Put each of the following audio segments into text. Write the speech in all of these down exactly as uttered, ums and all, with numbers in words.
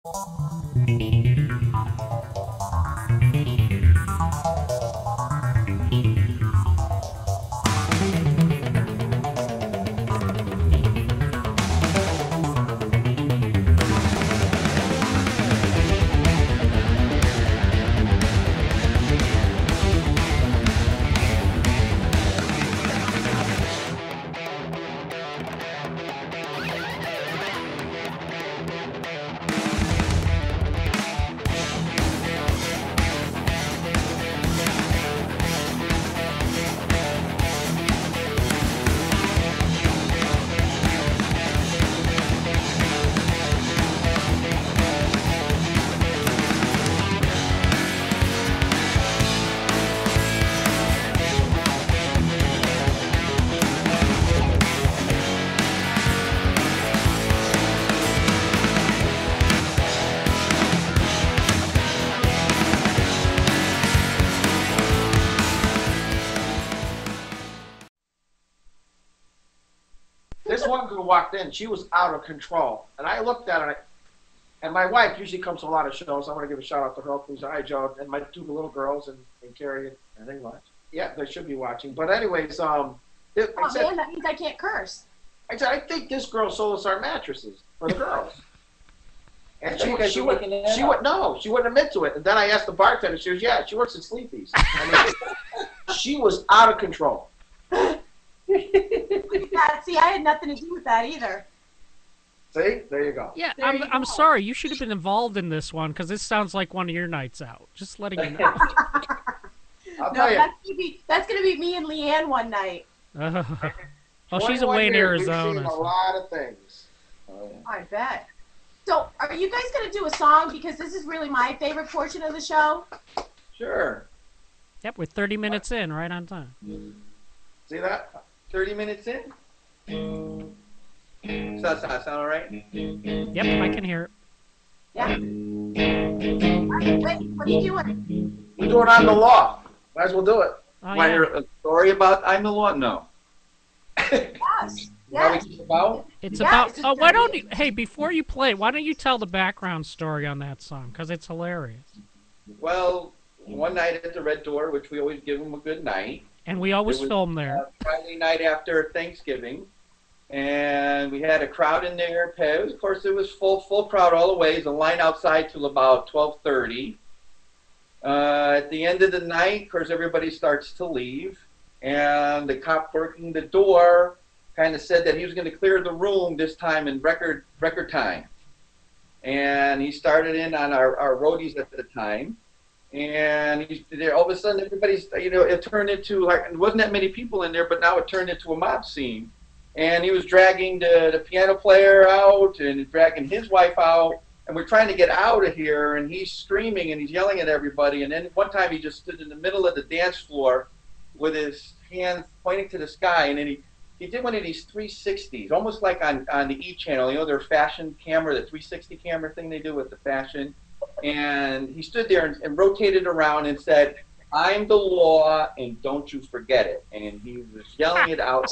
This one girl walked in. She was out of control. And I looked at her, and my wife usually comes to a lot of shows. I want to give a shout out to her, who's hi, Joe, and my two little girls, and, and Carrie, and they watch. Yeah, they should be watching. But anyways, um, it, oh I said, man, that means I can't curse. I said, I think this girl sold us our mattresses for the girls. And she, she, she would, she would, no, she wouldn't admit to it. And then I asked the bartender, she was, yeah, she works at Sleepy's. I mean, she was out of control. Yeah, see, I had nothing to do with that either. See? There you go. Yeah, There I'm, you I'm go. sorry. You should have been involved in this one, because this sounds like one of your nights out. Just letting you know. I'll No, tell you. that's gonna be that's gonna be me and Leanne one night. Uh, oh, she's away in years, Arizona. We've seen a lot of things. Oh, yeah. I bet. So, are you guys gonna do a song, because this is really my favorite portion of the show? Sure. Yep, we're thirty minutes in, right on time. See that? thirty minutes in? Does that sound, sound all right? Yep, I can hear it. Yeah. Wait, what are you doing? We're doing on the law. Might as well do it. Oh, Want to yeah. hear a story about I'm the Law? No. Yes. What Yes. it's about? It's Yeah, about. it's Oh, just why gonna don't be- you? Hey, before you play, why don't you tell the background story on that song? Because it's hilarious. Well, one night at the Red Door, which we always give them a good night. And we always It was, film there. Uh, Friday night after Thanksgiving, and we had a crowd in there. Of course, it was full, full crowd all the way. The line outside till about twelve thirty. Uh, at the end of the night, of course, everybody starts to leave, and the cop working the door kind of said that he was going to clear the room this time in record record time, and he started in on our, our roadies at the time. And he's there. All of a sudden, everybody's, you know, it turned into, like, it wasn't that many people in there, but now it turned into a mob scene. And he was dragging the, the piano player out and dragging his wife out. And we're trying to get out of here. And he's screaming and he's yelling at everybody. And then one time he just stood in the middle of the dance floor with his hands pointing to the sky. And then he, he did one of these three sixties, almost like on, on the E channel, you know, their fashion camera, the three sixty camera thing they do with the fashion. And he stood there and, and rotated around and said, I'm the law and don't you forget it. And he was yelling it out.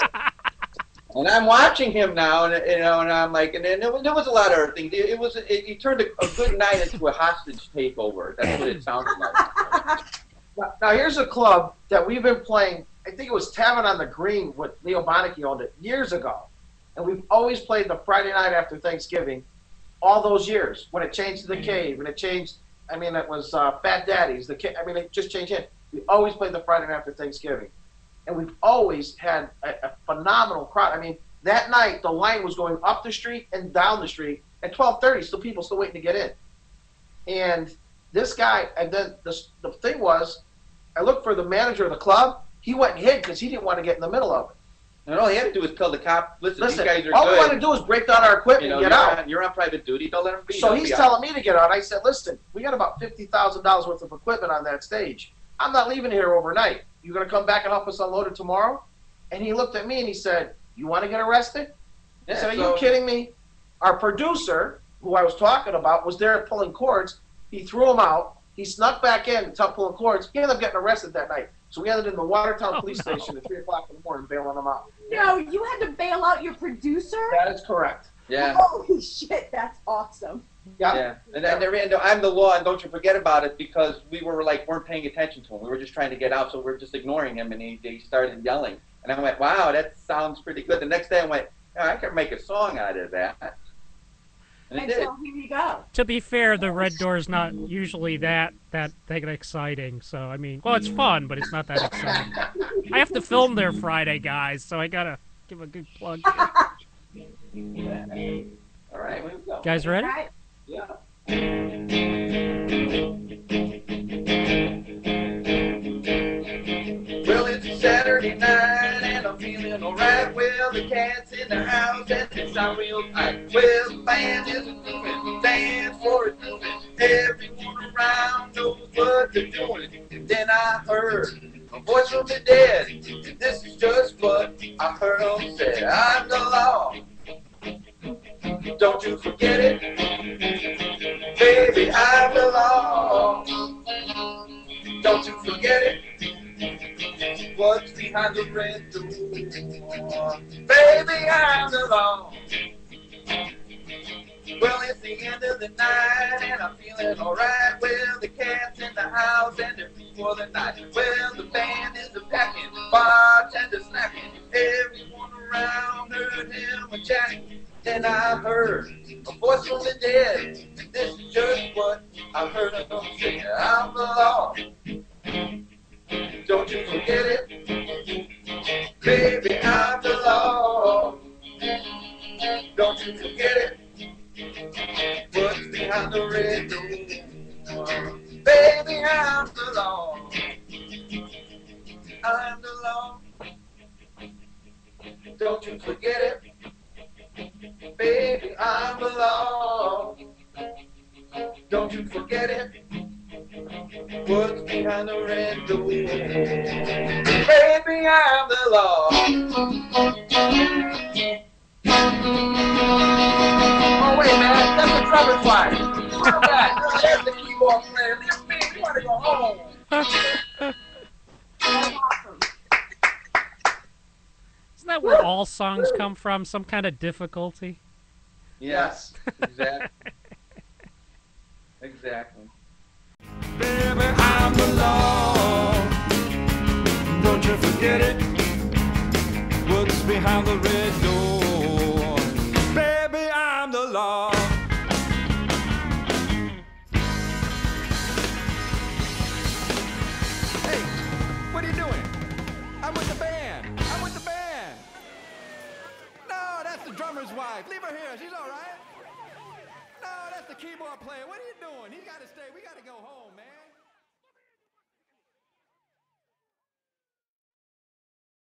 And I'm watching him now, and you know, and I'm like, and then there was, there was a lot of other things. It, it was, it, he turned a, a good night into a hostage takeover. That's what it sounded like. Now, now here's a club that we've been playing. I think it was Tavern on the Green with Leo Bonneke owned it years ago. And we've always played the Friday night after Thanksgiving all those years. When it changed to the Cave, and it changed, I mean, it was uh, Fat Daddy's. The Ca- I mean, it just changed it. We always played the Friday night after Thanksgiving. And we've always had a, a phenomenal crowd. I mean, that night, the line was going up the street and down the street. At twelve thirty, still people still waiting to get in. And this guy, and then the, the thing was, I looked for the manager of the club. He went and hid because he didn't want to get in the middle of it. And all he had to do was tell the cop, listen, Listen, these guys are all good. we want to do is break down our equipment You know, and get you're out. on, you're on private duty. Don't let them be. So Don't he's be telling me to get out. I said, listen, we got about fifty thousand dollars worth of equipment on that stage. I'm not leaving here overnight. You going to come back and help us unload it tomorrow? And he looked at me and he said, you want to get arrested? I Yeah, said, are so- you kidding me? Our producer, who I was talking about, was there pulling cords. He threw him out. He snuck back in and started pulling cords. He ended up getting arrested that night. So we ended in the Watertown Oh, Police no. Station at three o'clock in the morning bailing him out. No, you had to bail out your producer? That is correct. Yeah. Holy shit, that's awesome. Yeah. Yeah, and then they're in, I'm the law, and don't you forget about it, because we were like weren't paying attention to him. We were just trying to get out, so we were just ignoring him, and he, he started yelling. And I went, wow, that sounds pretty good. The next day I went, oh, I can make a song out of that. And, And it did. so here you go. To be fair, the Red Door's not usually that that that exciting. So I mean, well, it's fun, but it's not that exciting. I have to film there Friday, guys, so I gotta give a good plug. All right, here we go. Guys ready? All right. Yeah. Well, it's a Saturday night and I'm feeling alright. Well, the cat's in the house and it's not real tight. Well, the band isn't moving, dance for it moving. Everyone around knows what they're doing. And then I heard a voice from the dead. And this is just what I heard him say. I'm the law. Don't you forget it. Baby, I'm the law. Don't you forget it. What's behind the red door? Baby, I'm the law. Well, it's the end of the night and I'm feeling alright. Well, the cat's in the house and they're free for the night. Well, the band is a packing, bartender snacking. Everyone around heard him a chatting. Then I heard a voice from the dead. And this is just what I heard him say. I'm the law. Don't you forget it. Baby, I'm the law. Don't you forget it. What's behind the red door? Baby, I'm the law. I'm the law. Don't you forget it. Baby, I'm the law. Don't you forget it. What's behind the red door? Baby, I'm the law. Oh, wait, man, that's the drummer's wife. Come back. That's the keyboard player. Leave me. You want to go home. That's awesome. Isn't that where all songs come from? Some kind of difficulty? Yes, exactly. Exactly. Baby, I'm the law. Don't you forget it. What's behind the red door? Baby, I'm the law. Hey, what are you doing? I'm with the band. I'm with the band. No, that's the drummer's wife. Leave her here. She's all right. No, that's the keyboard player. What are you doing? He's got to stay. We got to go home, man.